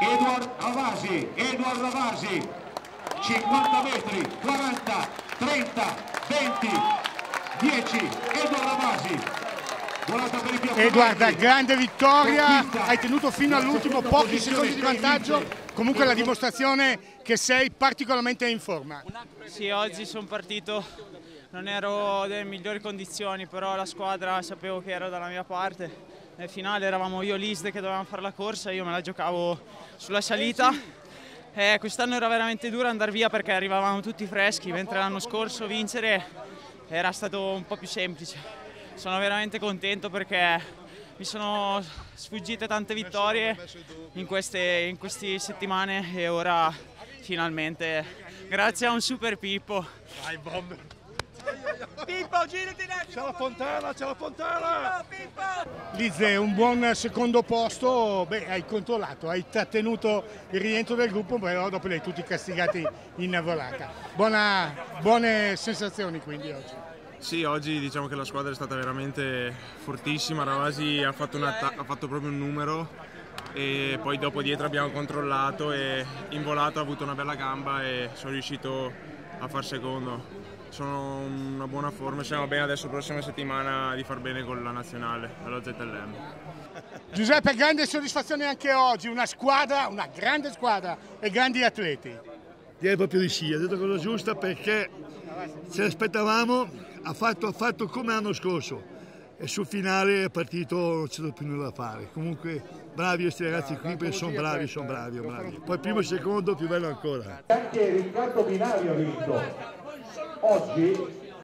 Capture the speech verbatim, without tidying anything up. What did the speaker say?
Edward Ravasi, Edward Ravasi, cinquanta metri, quaranta, trenta, venti, dieci, Edward Ravasi. Per i Edward, grande vittoria, hai tenuto fino all'ultimo, pochi secondi di vantaggio, comunque la dimostrazione che sei particolarmente in forma. Sì, oggi sono partito, non ero nelle migliori condizioni, però la squadra sapevo che era dalla mia parte. Nel finale eravamo io e l'Isde che dovevamo fare la corsa, io me la giocavo sulla salita. Eh, quest'anno era veramente duro andare via perché arrivavamo tutti freschi, mentre l'anno scorso vincere era stato un po' più semplice. Sono veramente contento perché mi sono sfuggite tante vittorie in queste, in queste settimane e ora finalmente, grazie a un super Pippo. Vai, bomber. Pippo, girati un attimo! C'è la fontana, c'è la fontana! Lizze, un buon secondo posto, beh, hai controllato, hai trattenuto il rientro del gruppo, però dopo li hai tutti castigati in volata. Buona, buone sensazioni quindi oggi. Sì, oggi diciamo che la squadra è stata veramente fortissima, Ravasi ha fatto, ha fatto proprio un numero e poi dopo dietro abbiamo controllato e in volato ha avuto una bella gamba e sono riuscito a far secondo. Sono in una buona forma, siamo bene adesso la prossima settimana di far bene con la nazionale, alla Z L M. Giuseppe, grande soddisfazione anche oggi, una squadra, una grande squadra e grandi atleti. Direi proprio di sì, ha detto la cosa giusta perché ce l'aspettavamo. Ha fatto, ha fatto come l'anno scorso e sul finale è partito, non c'è più nulla da fare. Comunque bravi questi ragazzi qui perché sono bravi, sono bravi, bravi. Poi primo e secondo più bello ancora. Anche Riccardo Binario ha vinto oggi.